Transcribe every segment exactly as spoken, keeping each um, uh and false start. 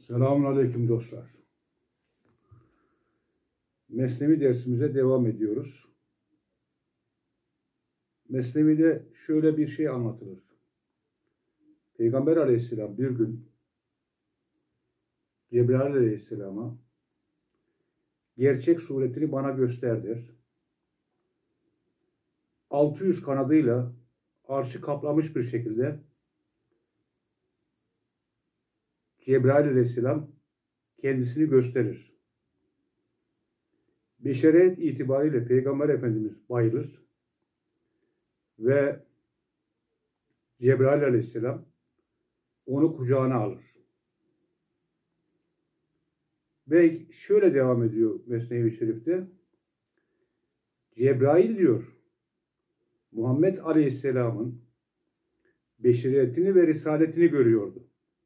Selamünaleyküm dostlar. Mesnevi dersimize devam ediyoruz. Mesnevi'de şöyle bir şey anlatılır. Peygamber Aleyhisselam bir gün Cebrail Aleyhisselam'a gerçek suretini bana göster der. altı yüz kanadıyla arşı kaplamış bir şekilde Cebrail Aleyhisselam kendisini gösterir. Beşeriyet itibariyle Peygamber Efendimiz bayılır ve Cebrail Aleyhisselam onu kucağına alır. Ve şöyle devam ediyor Mesnevi Şerif'te. Cebrail diyor, Muhammed Aleyhisselam'ın beşeriyetini ve risaletini görüyordu.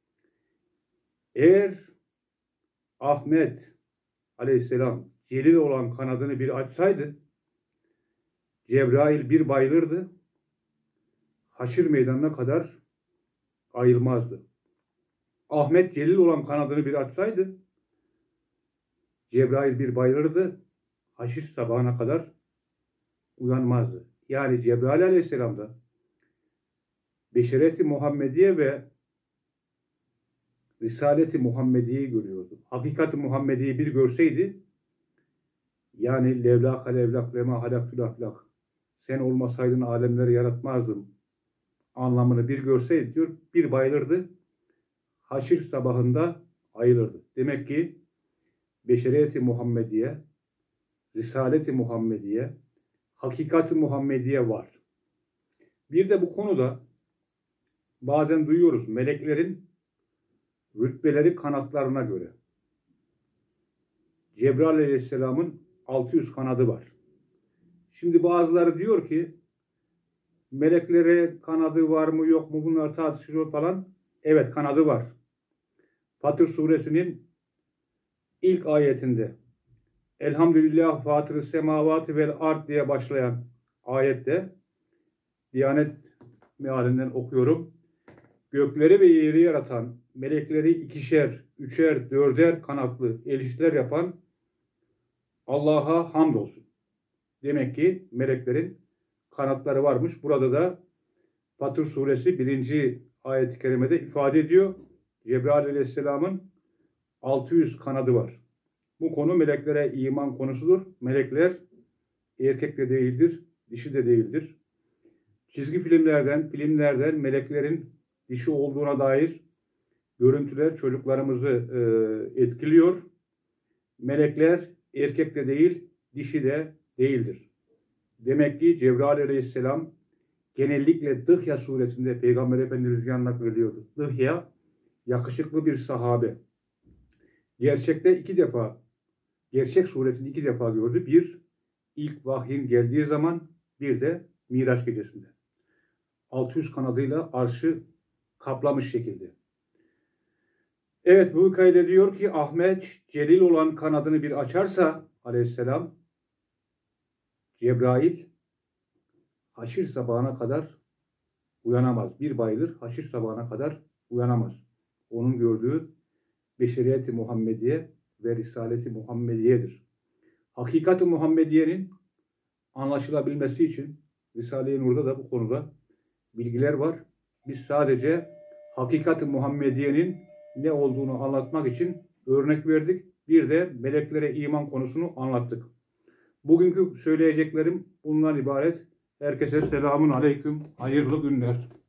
Eğer Ahmet Aleyhisselam celil olan kanadını bir açsaydı, Cebrail bir bayılırdı, haşir meydanına kadar ayrılmazdı. Ahmet celil olan kanadını bir açsaydı, Cebrail bir bayılırdı, haşir sabahına kadar uyanmazdı. Yani Cebrail Aleyhisselam da Beşeriyet-i Muhammediye ve Risalet-i Muhammediye'yi görüyordu. Hakikat-i Muhammediye'yi bir görseydi, yani levlâka levlâk lema halaktul ahlak, sen olmasaydın alemleri yaratmazdım anlamını bir görseydi diyor, bir bayılırdı, haşir sabahında ayılırdı. Demek ki Beşeriyet-i Muhammediye, Risalet-i Muhammediye, Hakikat-i Muhammediye var. Bir de bu konuda bazen duyuyoruz meleklerin rütbeleri kanatlarına göre. Cebrail Aleyhisselam'ın altı yüz kanadı var. Şimdi bazıları diyor ki meleklere kanadı var mı yok mu bunlar tartışılıyor falan. Evet, kanadı var. Fatır suresinin ilk ayetinde Elhamdülillah Fatır-ı Semavati vel Ard diye başlayan ayette Diyanet mealinden okuyorum. Gökleri ve yeri yaratan, melekleri ikişer, üçer, dörder kanatlı elçiler yapan Allah'a hamdolsun. Demek ki meleklerin kanatları varmış. Burada da Fatır suresi birinci ayet-i kerimede ifade ediyor. Cebrail Aleyhisselam'ın altı yüz kanadı var. Bu konu meleklere iman konusudur. Melekler erkek de değildir, dişi de değildir. Çizgi filmlerden, filmlerden meleklerin dişi olduğuna dair görüntüler çocuklarımızı e, etkiliyor. Melekler erkek de değil, dişi de değildir. Demek ki Cebrail Aleyhisselam genellikle Dıhya suresinde Peygamber Efendimiz yanına geliyordu. Dıhya yakışıklı bir sahabe. Gerçekte iki defa, gerçek suretini iki defa gördü. Bir, ilk vahyin geldiği zaman, bir de Miraç gecesinde. altı yüz kanadıyla arşı kaplamış şekilde. Evet, bu hikayede diyor ki Ahmet celil olan kanadını bir açarsa Aleyhisselam, Cebrail haşir sabahına kadar uyanamaz. Bir bayılır, haşir sabahına kadar uyanamaz. Onun gördüğü Beşeriyet-i Muhammediye ve Risalet-i Muhammediye'dir. Hakikat-i Muhammediye'nin anlaşılabilmesi için Risale-i Nur'da da bu konuda bilgiler var. Biz sadece Hakikat-i Muhammediye'nin ne olduğunu anlatmak için örnek verdik. Bir de meleklere iman konusunu anlattık. Bugünkü söyleyeceklerim bundan ibaret. Herkese selamun aleyküm. Hayırlı günler.